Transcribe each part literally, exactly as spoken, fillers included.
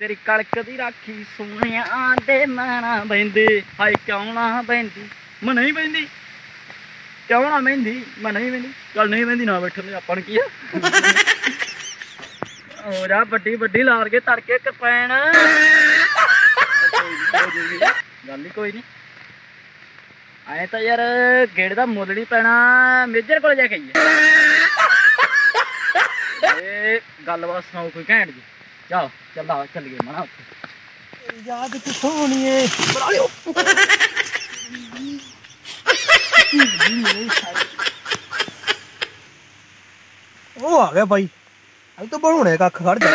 तेरी कड़क दी राखी सोनिया दे मैना बहिंदी हाय क्यों ना बहिंदी मैं नहीं बहिंदी क्यों ना बहिंदी मैं नहीं बहिंदी चल नहीं बहिंदी ना बैठो अपन की हो जा बड्डी बड्डी लार के तड़के करपैन गल ही कोई नहीं आए तो यार गेड़ दा मुल नहीं पैना मेजर को जाके गलबात सुनाओ कोई घैंट जी जाओ चल चल गए मना याद कितों होनी है वो आ गया भाई अब तो बनाने कख खड़ जा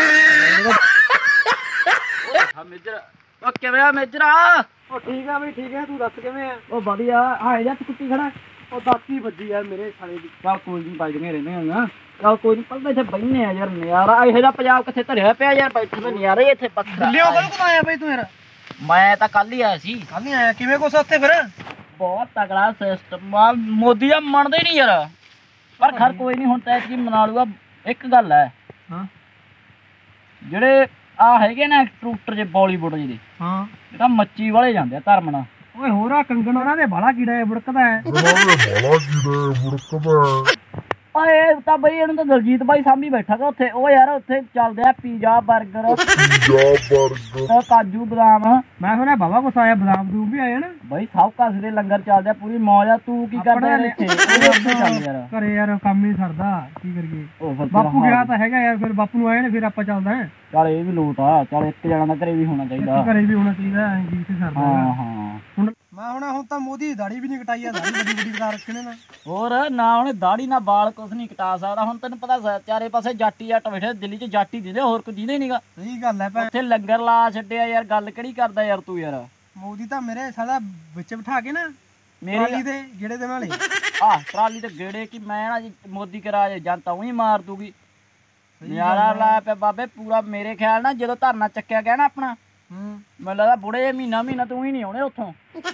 हां मेजर ओ किवें मेजरा ओ ठीक है भाई ठीक है तू दस किवें है ओ बढ़िया आए जा कुत्ती खड़ा ओ दाती बज्जी यार मेरे साले दी चल कोई नहीं बजने रहने हैं चल कोई नहीं पलदे इत्थे बहिने आ यार नजारा ਇਹੋ ਜਿਹਾ ਪੰਜਾਬ ਕਿੱਥੇ ਧਰਿਆ ਪਿਆ ਯਾਰ ਬੈਠੇ ਤੇ ਨਜ਼ਾਰਾ ਹੀ ਇੱਥੇ ਪੱਥਰ ਲਿਓ ਕਦੋਂ ਕਮਾਇਆ ਬਈ ਤੂੰ ਯਾਰ ਮੈਂ ਤਾਂ ਕੱਲ ਹੀ ਆਇਆ ਸੀ ਕੱਲ ਨਹੀਂ ਆਇਆ ਕਿਵੇਂ ਕੁਛ ਉੱਥੇ ਫਿਰ ਬਹੁਤ ਤਗੜਾ ਸਿਸਟਮ ਆ ਮੋਦੀ ਦਾ ਮੰਨਦੇ ਨਹੀਂ ਯਾਰ ਪਰ ਖਰ ਕੋਈ ਨਹੀਂ ਹੁਣ ਤਾਂ ਕੀ ਮਨਾ ਲੂਗਾ ਇੱਕ ਗੱਲ ਹੈ ਹਾਂ ਜਿਹੜੇ ਆ ਹੈਗੇ ਨਾ ਐਕਟਰੂਟਰ ਜੇ ਬਾਲੀਵੁੱਡ ਜੀ ਦੇ ਹਾਂ ਜਿਹੜਾ ਮੱਚੀ ਵਾਲੇ ਜਾਂਦੇ ਆ ਧਰਮ ਨਾਲ ਓਏ ਹੋਰਾ ਕੰਗਣ ਉਹਨਾਂ ਦੇ ਬਾਲਾ ਕੀੜਾ ਹੈ ਬੁੜਕਦਾ ਹੈ ਉਹਨਾਂ ਦੇ ਬਾਲਾ ਕੀੜਾ ਹੈ ਬੁੜਕਦਾ ਹੈ ਓਏ ਤਾਂ ਬਈ ਇਹਨੂੰ ਤਾਂ ਦਲਜੀਤ ਬਾਈ ਸਾਹਮਣੇ ਬੈਠਾ ਗਾ ਉੱਥੇ ਉਹ ਯਾਰ ਉੱਥੇ ਚੱਲਦੇ ਆ ਪੀਜ਼ਾ 버ਗਰ ਪੀਜ਼ਾ 버ਗਰ ਕਾਜੂ ਬਦਾਮ ਮੈਂ ਸੁਣਿਆ ਬਾਬਾ ਕੁਛ ਆਇਆ ਬਦਾਮ ਦੂਬ ਵੀ ਆਏ ਨਾ ਬਈ ਸਭ ਕਾਸੇ ਦੇ ਲੰਗਰ ਚੱਲਦੇ ਆ ਪੂਰੀ ਮੌਜ ਆ ਤੂੰ ਕੀ ਕਰਦਾ ਯਾਰ ਇੱਥੇ ਉੱਥੇ ਚੱਲ ਯਾਰ ਘਰੇ ਯਾਰ ਕੰਮ ਹੀ ਸਰਦਾ ਕੀ ਕਰੀਏ ਉਹ ਫਿਰ ਬਾਪੂ ਗਿਆ ਤਾਂ ਹੈਗਾ ਯਾਰ ਫਿਰ ਬਾਪੂ ਨੂੰ ਆਏ ਨੇ ਫਿਰ ਆਪਾਂ ਚੱਲਦਾ ਹੈ ਚੱਲ ਇਹ ਵੀ ਲੋਟ ਆ ਚੱਲ ਇੱਕ ਜਣਾ ਦਾ ਘਰੇ ਵੀ ਹੋਣਾ ਚਾਹੀਦਾ ਘਰੇ ਵੀ ਹੋਣਾ ਚਾਹੀਦਾ ਐਂ ਜੀ ਤੇ ਸਰਦਾ ਹਾਂ ਹਾਂ ਹੁਣ ਮੈਂ ਹੁਣ ਹੁਣ ਤਾਂ ਮੋਦੀ ਦੀ ਦਾੜੀ ਵੀ ਨਹੀਂ ਕਟਾਈ ਆ ਦਾੜੀ ਵੱਡੀ ਵੱਡੀ ਕਟਾ ਰੱਖਣੇ ਨਾ ਹੋਰ ਨਾ ਉਹਨੇ ਦਾੜੀ ਨਾ ਬਾਲ ਕੁਛ ਨਹੀਂ ਕਟਾ ਸਕਦਾ ਹੁਣ ਤੈਨੂੰ ਪਤਾ ਚਾਰੇ ਪਾਸੇ ਜਾਟੀ ਜੱਟ ਬੈਠੇ ਦਿੱਲੀ 'ਚ ਜਾਟੀ ਦਿੰਦੇ ਹੋਰ ਕੋਈ ਦਿੰਦੇ ਨਹੀਂਗਾ ਸਹੀ ਗੱਲ ਹੈ ਭੈਣ ਉੱਥੇ ਲੰਗਰ ਲਾ ਛੱਡਿਆ ਯਾਰ ਗੱਲ ਕਿਹੜੀ ਕਰਦਾ ਯਾਰ ਤੂੰ ਯਾਰ ਮੋਦੀ ਤਾਂ ਮੇਰੇ ਸਾਲਾ ਵਿੱਚ ਬਿਠਾ ਕੇ ਨਾ ਮੇਰੀ ਦੇ ਗੇੜੇ ਦੇ ਨਾਲੇ ਆਹ ਟਰਾਲੀ ਤੇ ਗੇੜੇ ਕਿ ਮੈਂ ਨਾ ਮੋਦੀ ਕਰਾ ਜੇ ਜਨਤਾ ਉਹੀ ਮਾਰ ਦੂਗੀ ਨਜ਼ਾਰਾ ਲਾਇਆ ਪਿਆ ਬਾਬੇ ਪੂਰਾ ਮੇਰੇ ਖਿਆਲ ਨਾਲ ਜਦੋਂ ਧਰਨਾ ਚੱਕਿਆ ਗਿਆ ਨਾ ਆਪਣਾ ਹੂੰ ਮੈਨੂੰ ਲੱਗਦਾ ਬੁੜੇ ਮਹੀਨਾ ਮਹੀਨਾ ਤੂੰ ਹੀ ਨਹੀਂ ਆਉਣੇ ਉੱਥੋਂ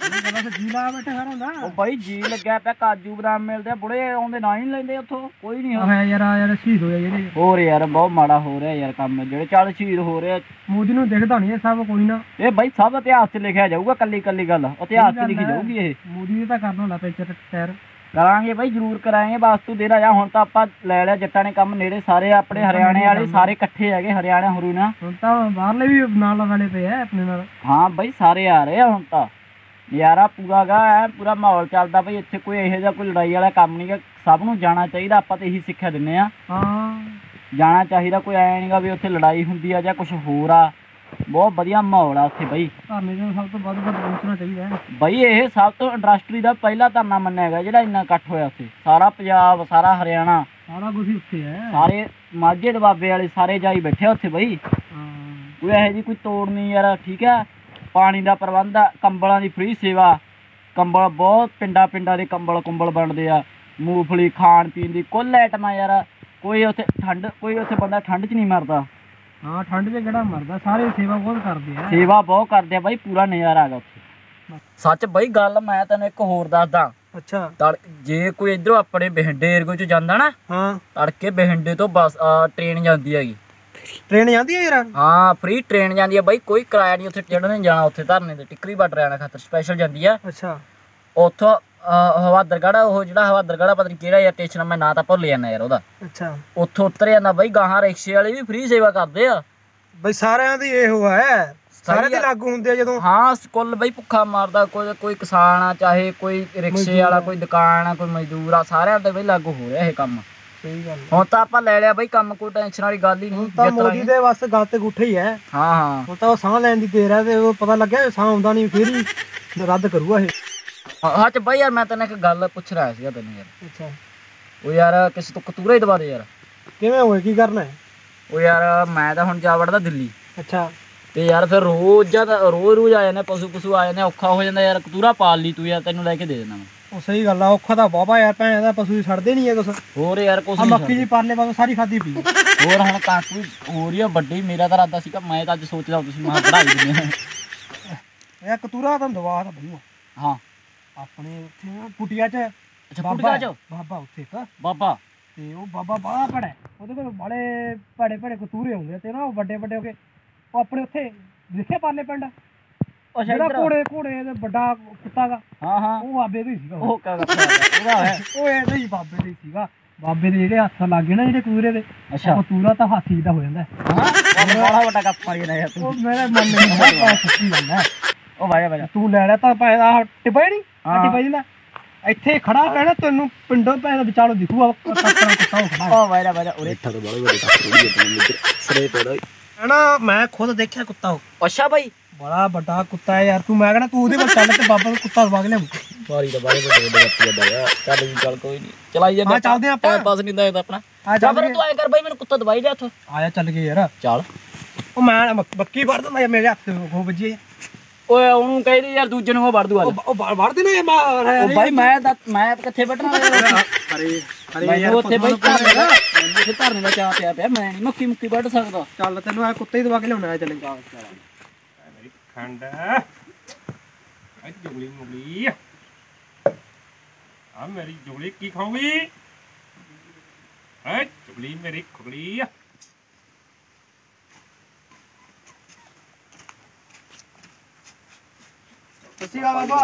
ਜੀ ਲਾ ਬੈਠੇ ਸਾਰਾ ਹੁੰਦਾ ਉਹ ਬਾਈ ਜੀ ਲੱਗਿਆ ਪਿਆ ਕਾਜੂ ਬਦਾਮ ਮਿਲਦੇ ਆ ਬੁੜੇ ਆਉਂਦੇ ਨਾ ਹੀ ਲੈਂਦੇ ਉੱਥੋਂ ਕੋਈ ਨਹੀਂ ਆਹ ਯਾਰ ਯਾਰ ਸ਼ਹੀਦ ਹੋਇਆ ਜਿਹੜੇ ਹੋਰ ਯਾਰ ਬਹੁਤ ਮਾੜਾ ਹੋ ਰਿਹਾ ਯਾਰ ਕੰਮ ਜਿਹੜੇ ਚੱਲ ਸ਼ਹੀਦ ਹੋ ਰਹੇ ਮੋਦੀ ਨੂੰ ਦਿਖਦਾ ਨਹੀਂ ਇਹ ਸਭ ਕੋਈ ਨਾ ਇਹ ਬਾਈ ਸਭ ਇਤਿਹਾਸ 'ਚ ਲਿਖਿਆ ਜਾਊਗਾ ਕੱਲੀ ਕੱਲੀ ਗੱਲ ਇਤਿਹਾਸ 'ਚ ਲਿਖੀ ਜਾਊਗੀ ਇਹ ਮੋਦੀ ਨੇ ਤਾਂ ਕਰਨਾ ਹੁੰਦਾ ਪਿਕਚਰ ਟਾਇਰ ਕਰਾਂਗੇ ਬਾਈ ਜ਼ਰੂਰ ਕਰਾਂਗੇ ਬਸ ਤੂੰ ਦੇ ਰਾਜਾ ਹੁਣ ਤਾਂ ਆਪਾਂ ਲੈ ਲਿਆ ਜੱਟਾਂ ਨੇ ਕੰਮ ਨੇੜੇ ਸਾਰੇ ਆਪਣੇ ਹਰਿਆਣੇ ਵਾਲੇ ਸਾਰੇ ਇਕੱਠੇ ਹੈਗੇ ਹਰਿਆਣਾ ਹਰੂਣਾ ਹੁਣ ਤਾਂ ਬਾਹਰਲੇ ਵੀ ਨਾਲ ਵਾਲੇ ਪਏ ਆ ਆਪਣੇ ਨਾਲ ਹਾਂ ਬਾਈ ਸਾਰੇ ਆ ਰਹੇ ਆ ਹੁਣ ਤਾਂ ਨਜ਼ਾਰਾ ਪੂਰਾ ਗਾ ਐ ਪੂਰਾ ਮਾਹੌਲ ਚੱਲਦਾ ਬਈ ਇੱਥੇ ਕੋਈ ਇਹੋ ਜਿਹਾ ਕੋਈ ਲੜਾਈ ਵਾਲਾ ਕੰਮ ਨਹੀਂ ਗਾ ਸਭ ਨੂੰ ਜਾਣਾ ਚਾਹੀਦਾ ਆਪਾਂ ਤਾਂ ਇਹੀ ਸਿੱਖਿਆ ਦਿੰਦੇ ਆ ਹਾਂ ਜਾਣਾ ਚਾਹੀਦਾ ਕੋਈ ਐ ਨਹੀਂਗਾ ਵੀ ਉੱਥੇ ਲੜਾਈ ਹੁੰਦੀ ਆ ਜਾਂ ਕੁਝ ਹੋਰ ਆ ਬਹੁਤ ਵਧੀਆ ਮਾਹੌਲ ਆ ਉੱਥੇ ਬਈ ਧਰਨੇ ਨੂੰ ਸਭ ਤੋਂ ਵੱਧ ਵੱਧ ਪਹੁੰਚਣਾ ਚਾਹੀਦਾ ਹੈ ਬਈ ਇਹ ਸਭ ਤੋਂ ਇੰਡਸਟਰੀ ਦਾ ਪਹਿਲਾ ਧਰਨਾ ਮੰਨਿਆ ਗਿਆ ਜਿਹੜਾ ਇੰਨਾ ਇਕੱਠ ਹੋਇਆ ਉੱਥੇ ਸਾਰਾ ਪੰਜਾਬ ਸਾਰਾ ਹਰਿਆਣਾ ਸਾਰਾ ਕੁਝ ਉੱਥੇ ਹੈ ਸਾਰੇ ਮਾਝੇ ਦਬਾਬੇ ਵਾਲੇ ਸਾਰੇ ਜਾਈ ਬੈਠੇ ਉੱਥੇ ਬਈ ਹਾਂ ਕੋਈ ਇਹੋ ਜਿਹੀ ਕੋਈ ਤੋੜ ਨਹੀਂ ਯਾਰ ਠੀਕ ਹੈ ਪਾਣੀ ਦਾ ਪ੍ਰਬੰਧ ਆ ਕੰਬਲਾਂ ਦੀ ਫ੍ਰੀ ਸੇਵਾ ਕੰਬਲ ਬਹੁਤ ਪਿੰਡਾਂ ਪਿੰਡਾਂ ਦੇ ਕੰਬਲ ਕੁੰਬਲ ਬਣਦੇ ਆ ਮੂੰਗਫਲੀ ਖਾਣ ਪੀਣ ਦੀ ਕੁੱਲ ਆਈਟਮਾਂ ਯਾਰ ਕੋਈ ਉੱਥੇ ਠੰਡ ਕੋਈ ਉੱਥੇ ਬੰਦਾ ਠੰਡ 'ਚ ਨਹੀਂ ਮਰਦਾ ਹਾਂ ਠੰਡ 'ਚ ਕਿਹੜਾ ਮਰਦਾ ਸਾਰੇ ਸੇਵਾ ਬਹੁਤ ਕਰਦੇ ਆ ਸੇਵਾ ਬਹੁਤ ਕਰਦੇ ਆ ਬਾਈ ਪੂਰਾ ਨਜ਼ਾਰਾ ਹੈਗਾ ਉੱਥੇ ਸੱਚ ਬਾਈ ਗੱਲ ਮੈਂ ਤੈਨੂੰ ਇੱਕ ਹੋਰ ਦੱਸਦਾ ਅੱਛਾ ਤੜ ਜੇ ਕੋਈ ਇੱਧਰੋਂ ਆਪਣੇ ਬਠਿੰਡੇ ਏਰੀਏ 'ਚ ਜਾਂਦਾ ਨਾ ਹਾਂ ਤੜਕੇ ਬਠਿੰਡੇ ਤੋਂ ਬੱਸ ਟ੍ਰੇਨ ਜਾਂਦੀ ਹੈਗੀ ਟ੍ਰੇਨ ਜਾਂਦੀ ਹੈ ਯਾਰ ਹਾਂ ਫ੍ਰੀ ਟ੍ਰੇਨ ਜਾਂਦੀ ਹੈ ਬਾਈ ਕੋਈ ਕਿਰਾਇਆ ਨਹੀਂ ਉੱਥੇ ਚੜ੍ਹਨ ਜਾਣਾ ਉੱਥੇ ਧਰਨੇ ਤੇ ਟਿੱਕਰੀ ਬਾਰਡਰ ਆਣਾ ਖਾਤਰ ਸਪੈਸ਼ਲ ਜਾਂਦੀ ਆ ਅੱਛਾ ਉੱਥੋਂ ਹਵਾਦਰਗੜ੍ਹ ਉਹ ਜਿਹੜਾ ਹਵਾਦਰਗੜ੍ਹ ਪਤਾ ਨਹੀਂ ਕਿਹੜਾ ਯਾਰ ਸਟੇਸ਼ਨ ਮੈਂ ਨਾਂ ਤਾਂ ਭੁੱਲ ਜਾਂਦਾ ਯਾਰ ਉਹਦਾ ਅੱਛਾ ਉੱਥੋਂ ਉਤਰ ਜਾਂਦਾ ਬਾਈ ਗਾਹਾਂ ਰਿਕਸ਼ੇ ਵਾਲੇ ਵੀ ਫ੍ਰੀ ਸੇਵਾ ਕਰਦੇ ਆ ਬਈ ਸਾਰਿਆਂ ਦੀ ਇਹੋ ਹੈ ਸਾਰੇ ਤੇ ਲਾਗੂ ਹੁੰਦੇ ਆ ਜਦੋਂ ਹਾਂ ਕੁੱਲ ਬਈ ਭੁੱਖਾ ਮਾਰਦਾ ਕੋਈ ਕੋਈ ਕਿਸਾਨ ਆ ਚਾਹੇ ਕੋਈ ਰਿਕਸ਼ੇ ਵਾਲਾ ਕੋਈ ਦੁਕਾਨ ਆ ਕੋਈ ਮਜ਼ਦੂਰ ਆ ਸਾਰਿਆਂ ਤੇ ਬਈ ਲਾਗੂ ਹੋ ਰਿਹਾ ਇਹ ਕੰਮ ਸਹੀ ਗੱਲ ਹੁਣ ਤਾਂ ਆਪਾਂ ਲੈ ਲਿਆ ਬਈ ਕੰਮ ਕੋਈ ਟੈਨਸ਼ਨ ਵਾਲੀ ਗੱਲ ਹੀ ਨਹੀਂ ਤਾਂ ਮੋਦੀ ਦੇ ਬਸ ਗੱਲ ਤੇ ਗੁੱਠੇ ਹੀ ਹੈ ਹਾਂ ਹਾਂ ਹੁਣ ਤਾਂ ਉਹ ਸਾਹ ਲੈਣ ਦੀ ਦੇਰ ਹੈ ਤੇ ਉਹ ਪਤਾ ਲੱਗਿਆ ਸਾਹ ਆਉਂਦਾ ਨਹੀਂ ਫਿਰ ਹੀ ਰੱਦ ਕਰੂਗਾ ਇਹ ਹਾਂ ਚ ਬਾਈ ਯਾਰ ਮੈਂ ਤੈਨੂੰ ਇੱਕ ਗੱਲ ਪੁੱਛ ਰਿਹਾ ਸੀਗਾ ਤੈਨੂੰ ਯਾਰ ਅੱਛਾ ਉਹ ਯਾਰ ਕਿਸੇ ਤੋਂ ਕਤੂਰਾ ਹੀ ਦਵਾ ਦੇ ਯਾਰ ਕਿਵੇਂ ਹੋਏ ਕੀ ਕਰਨਾ ਹੈ ਉਹ ਯਾਰ ਮੈਂ ਤਾਂ ਹੁਣ ਜਾ ਵੜਦਾ ਦਿੱਲੀ ਅੱਛਾ ਤੇ ਯਾਰ ਫਿਰ ਰੋਜ਼ ਜਦ ਰੋਜ਼ ਰੋਜ਼ ਆ ਜਾਂਦੇ ਪਸ਼ੂ ਪਸ਼ੂ ਆ ਜਾਂਦੇ ਔਖਾ ਹੋ ਜਾਂਦਾ ਯਾਰ ਕਤੂਰਾ ਪਾਲ ਲਈ ਤੂੰ ਯਾਰ ਤੈਨੂੰ ਲੈ ਕੇ ਦੇ ਦੇਣਾ ਮੈਂ ਉਹ ਸਹੀ ਗੱਲ ਆ ਔਖਾ ਤਾਂ ਬਾਬਾ ਯਾਰ ਭੈਣ ਦਾ ਪਸ਼ੂ ਛੱਡਦੇ ਨਹੀਂ ਹੈ ਕੁਛ ਹੋਰ ਯਾਰ ਕੁਛ ਆ ਮੱਕੀ ਦੀ ਪਾਲੇ ਬਾਬਾ ਸਾਰੀ ਖਾਦੀ ਪੀ ਹੋਰ ਹੁਣ ਕਾਕੂ ਹੋ ਰਹੀ ਆ ਵੱਡੀ ਮੇਰਾ ਤਾਂ ਇਰਾਦਾ ਸੀਗਾ ਮੈਂ ਤਾਂ ਅੱਜ ਸੋਚਦਾ ਤੁਸੀਂ ਮੈਂ ਪੜਾਈ ਦਿੰਦੇ ਇਹ ਕਤੂਰਾ ਤਾਂ ਦਵਾ ਤਾਂ ਬਈ ਹਾਂ ਆਪਣੇ ਉੱਥੇ ਪੁਟਿਆ ਚ ਅੱਛਾ ਪੁਟਿਆ ਚ ਬਾਬਾ ਉੱਥੇ ਇੱਕ ਬਾਬਾ ਤੇ ਉਹ ਬਾਬਾ ਬਾਹਲਾ ਭੜਾ ਉਹਦੇ ਕੋਲ ਬੜੇ ਭੜੇ ਭੜੇ ਕਤੂਰੇ ਹੁੰਦੇ ਤੇ ਨਾ ਉਹ ਵੱਡੇ ਵੱਡੇ ਹੋ ਕੇ ਉਹ ਆਪਣੇ ਉੱਥੇ ਦੇਖਿਆ ਪਾਲੇ ਪਿੰਡ ਅੱਛਾ ਜਿਹੜਾ ਇੱਧਰ ਘੋੜੇ ਘੋੜੇ ਦੇ ਵੱਡਾ ਕੁੱਤਾ ਗਾ ਹਾਂ ਹਾਂ ਉਹ ਬਾਬੇ ਦਾ ਹੀ ਸੀਗਾ ਉਹ ਉਹ ਕਾ ਉਹਦਾ ਹੈ ਉਹ ਇਹਦਾ ਹੀ ਬਾਬੇ ਦਾ ਹੀ ਸੀਗਾ ਬਾਬੇ ਦੇ ਜਿਹੜੇ ਹੱਥ ਲੱਗੇ ਨਾ ਜਿਹੜੇ ਕਤੂਰੇ ਦੇ ਅੱਛਾ ਉਹ ਕਤੂਰਾ ਤਾਂ ਹਾਥੀ ਦਾ ਹੋ ਜਾਂਦਾ ਹਾਂ ਬੜਾ ਵੱਡਾ ਕੱਪ ਮਾਰੀ ਨਾ ਯਾਰ ਉਹ ਤੂੰ ਮੇਰੇ ਮਨ ਨਹੀਂ ਹੁੰਦਾ ਸੱਚੀ ਗੱਲ ਹੈ ਉਹ ਵਾਇਆ ਵਾਇਆ ਤੂੰ ਲੈ ਲੈ ਤਾਂ ਪੈਦਾ ਟਿਪਾਈ ਨਹੀਂ ਹਾਂ। ਟਿਪਾਈ ਜਾਂਦਾ ਇੱਥੇ ਖੜਾ ਪੈਣਾ ਤੈਨੂੰ ਪਿੰਡੋਂ ਪੈਦਾ ਵਿਚਾਲੋ ਦਿਖੂਗਾ ਕੱਟਣਾ ਕੁੱਤਾ ਉਹ ਖੜਾ ਉਹ ਵਾਇਆ ਵਾਇਆ ਉਰੇ ਥੜ ਬੜੇ ਵੱਡੇ ਕੱਪ ਰੋੜੀ ਤੇ ਸਰੇ ਪੜਾ ਹੈ ਨਾ ਮੈਂ ਖੁਦ ਦੇਖਿਆ ਕੁੱਤਾ ਉਹ ਅੱਛਾ ਭਾਈ ਬੜਾ ਵੱਡਾ ਕੁੱਤਾ ਹੈ ਯਾਰ ਤੂੰ ਮੈਂ ਕਹਿੰਦਾ ਤੂੰ ਉਹਦੇ ਕੋਲ ਚੱਲ ਤੇ ਬਾਬਾ ਨੂੰ ਕੁੱਤਾ ਦਵਾ ਕੇ ਲਿਆਉਂ ਮਾਰੀ ਤਾਂ ਬਾਰੇ ਵੱਡੇ ਵੱਡੇ ਕੱਪ ਜਾਂਦਾ ਯਾਰ ਚੱਲ ਵੀ ਚੱਲ ਕੋਈ ਨਹੀਂ ਚਲਾਈ ਜਾ ਹਾਂ ਚੱਲਦੇ ਆਪਾਂ ਟਾਈਮ ਪਾਸ ਨਹੀਂ ਹੁੰਦਾ ਆਪਣਾ ਆ ਜਾ ਚੱਲ ਫਿਰ ਤੂੰ ਐ ਕਰ ਬਾਈ ਮੈਨੂੰ ਕੁੱਤਾ ਦਵਾਈ ਲਿਆ ਉੱਥੋਂ ਆਇਆ ਚੱਲ ਗਏ ਯਾਰ ਚੱਲ ਉਹ ਮੈਂ ਬੱਕੀ ਵੜ ਦਿੰਦਾ ਮੇਰੇ ਹੱਥ ਹੋ ਵੱਜੀ ਓਏ ਉਹਨੂੰ ਕਹਿੰਦੀ ਯਾਰ ਦੂਜੇ ਨੂੰ ਉਹ ਵੜ ਦੂ ਅੱਜ ਉਹ ਵੜ ਦੇ ਨਾ ਮੈਂ ਉਹ ਬਾਈ ਮੈਂ ਤਾਂ ਮੈਂ ਕਿੱਥੇ ਵੱਢਣਾ ਅਰੇ ਮੈਨੂੰ ਉੱਥੇ ਬਾਈ ਧਰਨੇ ਦਾ ਮੈਨੂੰ ਉੱਥੇ ਧਰਨੇ ਦਾ ਚਾਹ ਪਿਆ ਪਿਆ ਮੈਂ ਨਹੀਂ ਮੱਕੀ ਮੁੱਕੀ ਵੱਢ ਸਕਦਾ ਚੱਲ ਤੈਨੂੰ ਆ ਕੁੱਤੇ ਹੀ ਦਵਾ ਕੇ ਲਿਆਉਣਾ ਚੱਲੇਗਾ ਮੇਰੀ ਖੰਡ ਆ ਜੁਗਲੀ ਮੁਗਲੀ ਆ ਮੇਰੀ ਜੁਗਲੀ ਕੀ ਖਾਊਗੀ ਹੈ ਜੁਗਲੀ ਮੇਰੀ ਖੁਗਲੀ ਸੱਚੀ ਗਾ ਬਾਬਾ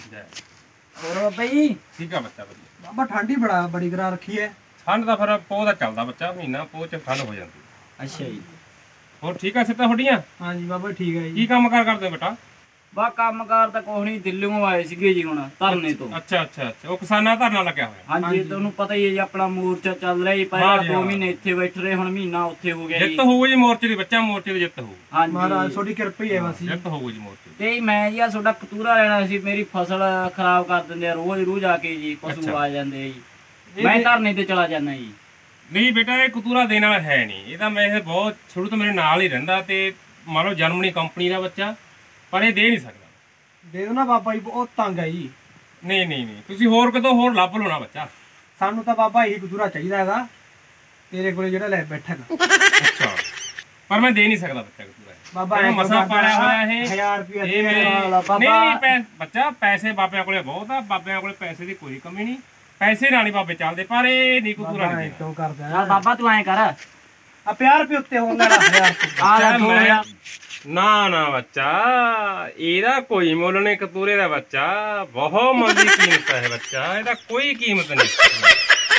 ਹੋਰ ਬਾਈ ਠੀਕ ਆ ਬੱਚਾ ਵਧੀਆ ਬਾਬਾ ਠੰਡੀ ਬੜਾ ਬੜੀ ਕਰਾ ਰੱਖੀ ਹੈ ਠੰਡ ਦਾ ਫਿਰ ਪੋਹ ਦਾ ਚੱਲਦਾ ਬੱਚਾ ਮਹੀਨਾ ਪੋਹ ਚ ਠੰਡ ਹੋ ਜਾਂਦੀ ਅੱਛਾ ਜੀ ਹੋਰ ਠੀਕ ਆ ਸਿੱਧਾ ਤੁਹਾਡੀਆਂ ਹਾਂਜੀ ਬਾਬਾ ਠੀਕ ਹੈ ਜੀ ਕੀ ਕੰਮ ਕਾਰ ਕਰਦੇ ਹੋ ਬੇਟਾ ਬਾ ਕੰਮਕਾਰ ਤਾਂ ਕੁਛ ਨਹੀਂ ਦਿੱਲੀੋਂ ਆਏ ਸੀਗੇ ਜੀ ਹੁਣ ਧਰਨੇ ਤੋਂ ਅੱਛਾ ਅੱਛਾ ਅੱਛਾ ਉਹ ਕਿਸਾਨਾਂ ਧਰਨਾ ਲੱਗਿਆ ਹੋਇਆ ਹਾਂਜੀ ਤੁਹਾਨੂੰ ਪਤਾ ਹੀ ਹੈ ਜੀ ਆਪਣਾ ਮੋਰਚਾ ਚੱਲ ਰਿਹਾ ਜੀ ਪਹਿਲਾਂ ਹਾਂਜੀ, ਦੋ ਹਾਂ। ਮਹੀਨੇ ਇੱਥੇ ਬੈਠ ਰਹੇ ਹੁਣ ਮਹੀਨਾ ਉੱਥੇ ਹੋ ਗਿਆ ਜੀ ਜਿੱਤ ਹੋਊਗੀ ਜੀ ਮੋਰਚੇ ਦੀ ਬੱਚਾ ਮੋਰਚੇ ਦੀ ਜਿੱਤ ਹੋਊ ਮਹਾਰਾਜ ਹਾਂਜੀ ਤੁਹਾਡੀ ਕਿਰਪਾ ਹੀ ਹੈ ਬਸ ਜੀ ਜਿੱਤ ਹੋਊਗੀ ਜੀ ਮੋਰਚੇ ਦੀ ਤੇ ਮੈਂ ਜੀ ਆ ਤੁਹਾਡਾ ਕਤੂਰਾ ਲੈਣਾ ਸੀ ਮੇਰੀ ਫਸਲ ਖਰਾਬ ਕਰ ਦਿੰਦੇ ਆ ਰੋਜ਼ ਰੋਜ਼ ਆ ਕੇ ਜੀ ਪਸ਼ੂ ਅੱਛਾ। ਆ ਜਾਂਦੇ ਆ ਜੀ ਮੈਂ ਧਰਨੇ ਤੇ ਚਲਾ ਜਾਂਦਾ ਜੀ ਨਹੀਂ ਬੇਟਾ ਇਹ ਕਤੂਰਾ ਦੇਣ ਵਾਲਾ ਹੈ ਨਹੀਂ ਇਹ ਤਾਂ ਮੈਂ ਇਹ ਬਹੁਤ ਸ਼ੁਰੂ ਤੋਂ ਮੇਰੇ ਨਾਲ ਹੀ ਰਹਿੰਦਾ ਤੇ ਮੰਨ ਲਓ ਜਰਮਨੀ ਕੰਪਨੀ ਦਾ ਬੱਚਾ ਪਰ ਇਹ ਦੇ ਨਹੀਂ ਸਕਦਾ ਦੇ ਦੋ ਨਾ ਬਾਬਾ ਜੀ ਬਹੁਤ ਤੰਗ ਹੈ ਜੀ ਨਹੀਂ ਨਹੀਂ ਨਹੀਂ ਤੁਸੀਂ ਹੋਰ ਕਿਤੋਂ ਹੋਰ ਲੱਭ ਲਓ ਨਾ ਬੱਚਾ ਸਾਨੂੰ ਤਾਂ ਬਾਬਾ ਇਹੀ ਕਤੂਰਾ ਚਾਹੀਦਾ ਹੈਗਾ ਤੇਰੇ ਕੋਲੇ ਜਿਹੜਾ ਲੈ ਬੈਠਾ ਹੈਗਾ ਅੱਛਾ ਪਰ ਮੈਂ ਦੇ ਨਹੀਂ ਸਕਦਾ ਬੱਚਾ ਕਤੂਰਾ ਬਾਬਾ ਇਹਨੂੰ ਐਂ ਮਸਾਂ ਕਰਦਾ ਪਾਲਿਆ ਹੋਇਆ ਇਹ ਹਜ਼ਾਰ ਰੁਪਇਆ ਇਹ ਮੇਰੇ ਵਾਲਾ ਬਾਬਾ। ਨਹੀਂ ਨਹੀਂ ਪੈ- ਬੱਚਾ ਪੈਸੇ ਬਾਬਿਆਂ ਕੋਲੇ ਬਹੁਤ ਆ ਬਾਬਿਆਂ ਕੋਲੇ ਪੈਸੇ ਦੀ ਕੋਈ ਕਮੀ ਨਹੀਂ ਪੈਸੇ ਨਾਲ ਨਹੀਂ ਬਾਬੇ ਚੱਲਦੇ ਪਰ ਇਹ ਨਹੀਂ ਕਤੂਰਾ ਬਾਬਾ ਨਹੀਂ ਐਂ ਕਿਉਂ ਕਰਦਾ ਯਾਰ ਬਾਬਾ ਤੂੰ ਐਂ ਕਰ ਆ ਪੰਜਾਹ ਰੁਪਏ ਉੱਤੇ ਹੋਰ ਲੈਣਾ ਹਜ਼ਾਰ ਰੁਪਏ ਆ ਲੈ ਬੱਚਾ, ਦੋ ਮੈਂ- ਹਜ਼ਾਰ ਨਾ ਨਾ ਬੱਚਾ ਇਹਦਾ ਕੋਈ ਮੁੱਲ ਨਹੀਂ ਕਤੂਰੇ ਦਾ ਬੱਚਾ ਬਹੁਤ ਮੰਦੀ ਕੀਮਤ ਹੈ ਬੱਚਾ ਇਹਦਾ ਕੋਈ ਕੀਮਤ ਨਹੀਂ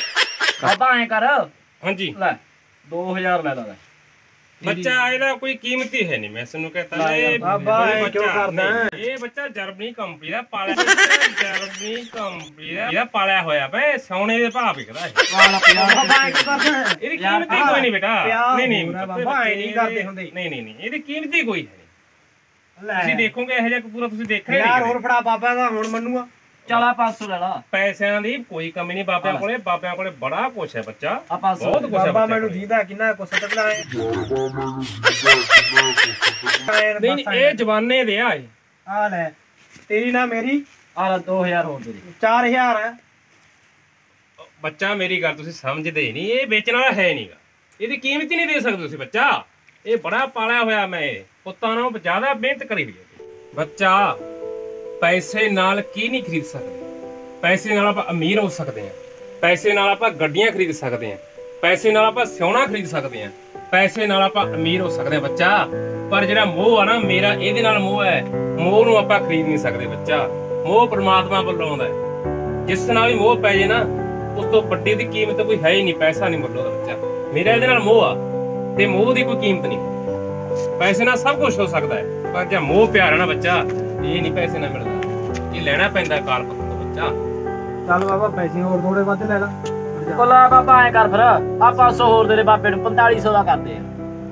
ਬਾਬਾ ਐਂ ਕਰ ਹਾਂਜੀ ਲੈ ਦੋ ਹਜ਼ਾਰ ਲੈ ਲੈ ਬੱਚਾ ਇਹਦਾ ਕੋਈ ਕੀਮਤ ਹੀ ਹੈ ਨਹੀਂ ਮੈਂ ਤੁਹਾਨੂੰ ਕਹਤਾ ਲੈ ਯਾਰ ਇਹ ਬਾਬਾ, ਇਹ ਇਹ ਕਿਉਂ ਬੱਚਾ ਕਰਦਾ ਹੈ? ਨਹੀਂ, ਇਹ ਬੱਚਾ ਜਰਮਨੀ ਕੰਪਨੀ ਦਾ ਪਾਲਿਆ ਬੱਚਾ ਜਰਮਨੀ ਕੰਪਨੀ ਦਾ ਇਹਦਾ ਪਾਲਿਆ ਹੋਇਆ ਬਈ ਸੋਨੇ ਦੇ ਭਾਅ ਵਿਕਦਾ ਇਹ ਵਾਲਾ ਬਾਬਾ ਐਂ ਕਿਉਂ ਕਰਦਾ ਇਹਦੀ ਯਾਰ, ਕੀਮਤ ਹੀ ਕੋਈ ਨਹੀਂ ਬੇਟਾ ਪਿਆਰ ਨਹੀਂ ਨਹੀਂ ਹੋਰ ਆ ਬੱਚੇ- ਬਾਬਾ, ਐਂ ਬੱਚੇ ਨਹੀਂ ਕਰਦੇ ਹੁੰਦੇ। ਨਹੀਂ ਨਹੀਂ ਨਹੀਂ ਇਹਦੀ ਕੀਮਤ ਹੀ ਕੋਈ ਹੈ ਨਹੀਂ ਲੈ ਤੁਸੀਂ ਦੇਖੋਗੇ ਇਹੋ ਜਿਹਾ ਕਪੂਰਾ ਤੁਸੀਂ ਦੇਖਿਆ ਯਾਰ ਨਹੀਂ ਹੋਰ ਫੜਾ ਬਾਬਾ ਦਾ ਹੁਣ ਮੰਨੂਆ ਚਲਾ ਪੰਜ ਸੌ ਲੈ ਲਾ ਪੈਸਿਆਂ ਦੀ ਕੋਈ ਕਮੀ ਨਹੀਂ ਬਾਬਿਆਂ ਕੋਲੇ ਬਾਬਿਆਂ ਕੋਲੇ ਬੜਾ ਕੁਛ ਹੈ ਬੱਚਾ ਆ ਪੰਜ ਸੌ ਬਹੁਤ ਕੁਛ ਹੈ ਬਾਬਾ ਬੱਚਿਆਂ ਮੈਨੂੰ ਕੋਲੇ। ਦੀਦਾ ਕਿੰਨਾ ਕੁਛ ਸੱਟ ਲਾਏ ਬਾਬਾ ਮੈਨੂੰ ਜਿੰਦਾ ਜਿੰਨਾ ਕੁਛ ਨਹੀਂ ਨਹੀਂ ਇਹ ਜਵਾਨੇ ਦੇ ਆ ਇਹ ਆ ਲੈ ਤੇਰੀ ਨਾ ਮੇਰੀ ਆ ਲੈ ਦੋ ਹਜ਼ਾਰ ਹੋਰ ਦੇ ਦੇ ਚਾਰ ਹਜ਼ਾਰ ਹੈ ਬੱਚਾ ਮੇਰੀ ਗੱਲ ਤੁਸੀਂ ਸਮਝਦੇ ਹੀ ਨਹੀਂ ਇਹ ਵੇਚਣ ਵਾਲਾ ਹੈ ਨਹੀਂਗਾ ਇਹਦੀ ਕੀਮਤ ਹੀ ਨਹੀਂ ਦੇ ਸਕਦੇ ਤੁਸੀਂ ਬੱਚਾ ਇਹ ਬੜਾ ਪਾਲਿਆ ਹੋਇਆ ਮੈਂ ਇਹ ਪੁੱਤਾਂ ਨਾਲੋਂ ਜ਼ਿਆਦਾ ਮਿਹਨਤ ਕਰੀ ਹੋਈ ਹੈ ਬੱਚਾ ਪੈਸੇ ਨਾਲ ਕੀ ਨਹੀਂ ਖਰੀਦ ਸਕਦੇ ਪੈਸੇ ਨਾਲ ਆਪਾਂ ਅਮੀਰ ਹੋ ਸਕਦੇ ਹਾਂ ਪੈਸੇ ਨਾਲ ਆਪਾਂ ਗੱਡੀਆਂ ਖਰੀਦ ਸਕਦੇ ਹਾਂ ਪੈਸੇ ਨਾਲ ਆਪਾਂ ਸੋਨਾ ਖਰੀਦ ਸਕਦੇ ਹਾਂ ਪੈਸੇ ਨਾਲ ਆਪਾਂ ਅਮੀਰ ਹੋ ਸਕਦੇ ਹਾਂ ਬੱਚਾ ਪਰ ਜਿਹੜਾ ਮੋਹ ਆ ਨਾ ਮੇਰਾ ਇਹਦੇ ਨਾਲ ਮੋਹ ਹੈ ਮੋਹ ਨੂੰ ਆਪਾਂ ਖਰੀਦ ਨਹੀਂ ਸਕਦੇ ਬੱਚਾ ਮੋਹ ਪ੍ਰਮਾਤਮਾ ਵੱਲੋਂ ਆਉਂਦਾ ਹੈ ਜਿਸ ਨਾਲ ਵੀ ਮੋਹ ਪੈ ਜੇ ਨਾ ਉਸ ਤੋਂ ਵੱਡੀ ਦੀ ਕੀਮਤ ਕੋਈ ਹੈ ਹੀ ਨਹੀਂ ਪੈਸਾ ਨਹੀਂ ਮੁੱਲ ਉਹਦਾ ਬੱਚਾ ਮੇਰਾ ਇਹਦੇ ਨਾਲ ਮੋਹ ਆ ਤੇ ਮੋਹ ਦੀ ਕੋਈ ਕੀਮਤ ਨਹੀਂ ਪੈਸੇ ਨਾਲ ਸਭ ਕੁਝ ਹੋ ਸਕਦਾ ਹੈ ਪਰ ਜੇ ਮੋਹ ਪਿਆਰ ਹੈ ਨਾ ਬੱਚਾ ਇਹ ਨਹੀਂ ਪੈਸੇ ਨਾਲ ਮਿਲਦਾ ਇਹ ਲੈਣਾ ਪੈਂਦਾ ਕਾਲ ਪੁੱਤ ਤੋਂ ਬੱਚਾ ਚੱਲ ਬਾਬਾ ਪੈਸੇ ਹੋਰ ਥੋੜੇ ਵੱਧ ਲੈ ਲਾ ਕੋਲਾ ਬਾਬਾ ਐਂ ਕਰ ਫਿਰ ਆ ਪੰਜ ਸੌ ਹੋਰ ਦੇ ਦੇ ਬਾਬੇ ਨੂੰ ਪੰਤਾਲੀ ਸੌ ਦਾ ਕਰਦੇ ਆ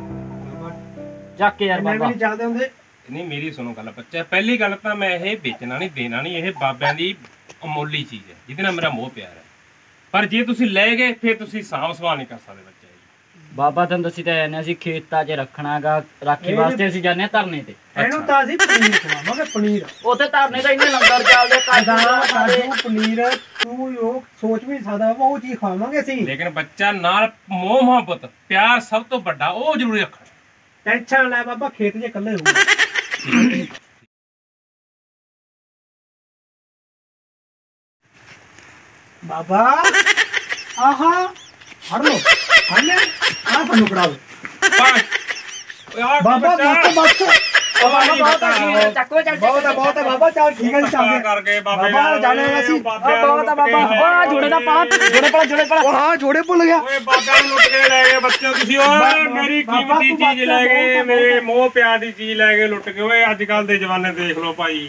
ਚੱਕ ਕੇ ਯਾਰ ਇੰਨੇ ਵੀ ਬਾਬਾ ਨਹੀਂ ਚੱਲਦੇ ਹੁੰਦੇ ਨਹੀਂ ਮੇਰੀ ਸੁਣੋ ਗੱਲ ਬੱਚਾ ਪਹਿਲੀ ਗੱਲ ਤਾਂ ਮੈਂ ਇਹ ਵੇਚਣਾ ਨਹੀਂ ਦੇਣਾ ਨਹੀਂ ਇਹ ਬਾਬਿਆਂ ਦੀ ਅਮੋਲੀ ਚੀਜ਼ ਹੈ ਜਿਹਦੇ ਨਾਲ ਮੇਰਾ ਮੋਹ ਪਿਆਰ ਹੈ ਪਰ ਜੇ ਤੁਸੀਂ ਲੈ ਗਏ ਫਿਰ ਤੁਸੀਂ ਸਾਂਭ ਸੰਭਾਲ ਨਹੀਂ ਕਰ ਸਕਦੇ ਬੱਚਾ ਜੀ ਬਾਬਾ ਤੈਨੂੰ ਦੱਸੀ ਤਾਂ ਜਾਂਦੇ ਅਸੀਂ ਖੇਤਾਂ 'ਚ ਰੱਖਣਾਗਾ ਰਾਖੀ ਵਾਸਤੇ ਅਸੀਂ ਜਾਂਦੇ ਹਾਂ ਧਰਨੇ ਤੇ ਇਹਨੂੰ ਤਾਂ ਅਸੀਂ ਪਨੀਰ ਖਵਾਵਾਂਗੇ ਪਨੀਰ ਉੱਥੇ ਧਰਨੇ ਤਾਂ ਇੰਨੇ ਲੰਗਰ ਚੱਲਦੇ ਕਾਜੂ ਕਾਜੂ ਕਾਜੂ ਪਨੀਰ ਤੂੰ ਉਹ ਸੋਚ ਵੀ ਨਹੀਂ ਸਕਦਾ ਬਾਬਾ ਉਹ ਚੀਜ਼ ਖਵਾਵਾਂਗੇ ਅਸੀਂ ਲੇਕਿਨ ਬੱਚਾ ਨਾਲ ਮੋਹ ਮੁਹੱਬਤ ਪਿਆਰ ਸਭ ਤੋਂ ਵੱਡਾ ਉਹ ਜ਼ਰੂਰੀ ਰੱਖਣਾ ਟੈਨਸ਼ਨ ਲੈ ਬਾਬਾ ਖੇਤ 'ਚ ਇਕੱਲੇ ਹੋਊਗਾ ਬਾਬਾ ਆਹਾ ਫੜ ਲੋ ਫੜ ਲੈ ਆ ਤੁਹਾਨੂੰ ਕਰਾ ਦੋ ਪੰਜ ਯਾਰ ਬਾਬਾ ਬੱਚਾ ਬੱਸ ਬੱਸ ਬਹੁਤ ਆ ਜੀ, ਚੱਕੋ ਚੱਲ ਬਹੁਤ ਆ ਬਹੁਤ ਆ ਬਾਬਾ ਚੱਲ ਠੀਕ ਹੈ ਜੀ ਪੱਕਾ ਚੱਲਦੇ ਕਰਕੇ ਬਾਬੇ ਬਾਬਾ ਜਾਣੇ ਅਸੀਂ ਬਹੁਤ ਆ ਬਾਬਾ ਉਹ ਜੋੜੇ ਦਾ ਪਾਲਾ ਜੋੜੇ ਪਾਲਾ ਜੋੜੇ ਪਾਲਾ ਉਹ ਹਾਂ ਜੋੜੇ ਭੁੱਲ ਗਿਆ ਓਏ ਬਾਬਿਆਂ ਨੂੰ ਲੁੱਟ ਕੇ ਲੈ ਗਏ ਬੱਚੇ ਤੁਸੀਂ ਓਏ ਮੇਰੀ ਬਾਬਾ ਕੀਮਤੀ ਤੂੰ ਚੀਜ਼ ਬਚ ਲੈ ਗਏ ਬਹੁਤ ਮੇਰੇ ਮੋਹ ਪਿਆਰ ਦੀ ਚੀਜ਼ ਲੈ ਕੇ ਲੁੱਟ ਕੇ ਓਏ ਅੱਜ ਕੱਲ ਦੇ ਜਵਾਨੇ ਦੇਖ ਲਓ ਭਾਈ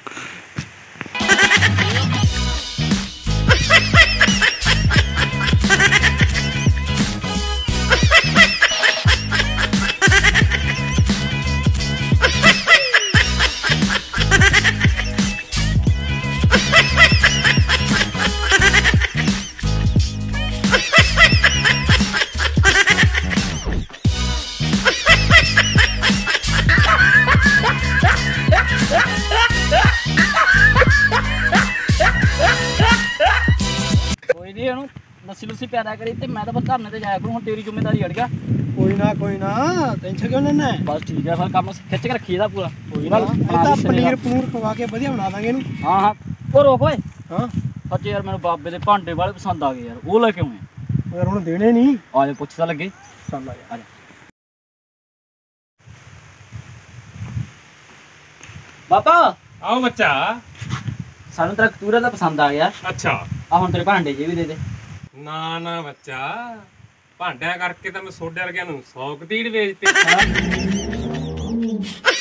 ਕੋਈ ਨਹੀਂ ਇਹਨੂੰ ਲੱਸੀ ਲੁੱਸੀ ਪੈਦਾ ਕਰੀ ਤੇ ਮੈਂ ਤਾਂ ਬਸ ਧਰਨੇ ਤੇ ਜਾਇਆ ਕਰੂੰ ਹੁਣ ਤੇਰੀ ਜ਼ਿੰਮੇਵਾਰੀ ਅੜ ਗਿਆ ਕੋਈ ਨਾ ਕੋਈ ਨਾ ਟੈਨਸ਼ਨ ਕਿਉਂ ਲੈਣਾ ਬਸ ਠੀਕ ਹੈ ਫਿਰ ਕੰਮ ਖਿੱਚ ਕੇ ਰੱਖੀ ਇਹਦਾ ਪੂਰਾ ਕੋਈ ਨਾ ਇਹ ਤਾਂ ਪਨੀਰ ਪਨੂਰ ਖਵਾ ਕੇ ਵਧੀਆ ਬਣਾ ਦਾਂਗੇ ਇਹਨੂੰ ਹਾਂ ਹਾਂ ਉਹ ਰੋਕ ਓਏ ਹਾਂ ਅੱਜ ਯਾਰ ਮੈਨੂੰ ਬਾਬੇ ਦੇ ਭਾਂਡੇ ਵਾਲੇ ਪਸੰਦ ਆ ਗਏ ਯਾਰ ਉਹ ਲੈ ਕੇ ਆਉਣੇ ਯਾਰ ਹੁਣ ਦੇਣੇ ਨਹੀਂ ਆ ਜਾ ਪੁੱਛ ਤਾਂ ਲੱਗੇ ਚੱਲ ਆ ਆ ਜਾ ਬਾਬਾ ਆਓ ਬੱਚਾ ਸਾਨੂੰ ਤੇਰਾ ਕਤੂਰਾ ਤਾਂ ਪਸੰਦ ਆ ਗਿਆ ਅੱਛਾ ਆ ਹੁਣ ਤੇਰੇ ਭਾਂਡੇ ਜੇ ਵੀ ਦੇ ਦੇ ਨਾ ਨਾ ਬੱਚਾ ਭਾਂਡਿਆਂ ਕਰਕੇ ਤਾਂ ਮੈਂ ਸੋਡੇ ਵਰਗਿਆਂ ਨੂੰ ਸੌ ਕਤੀੜ ਵੇਚਤੇ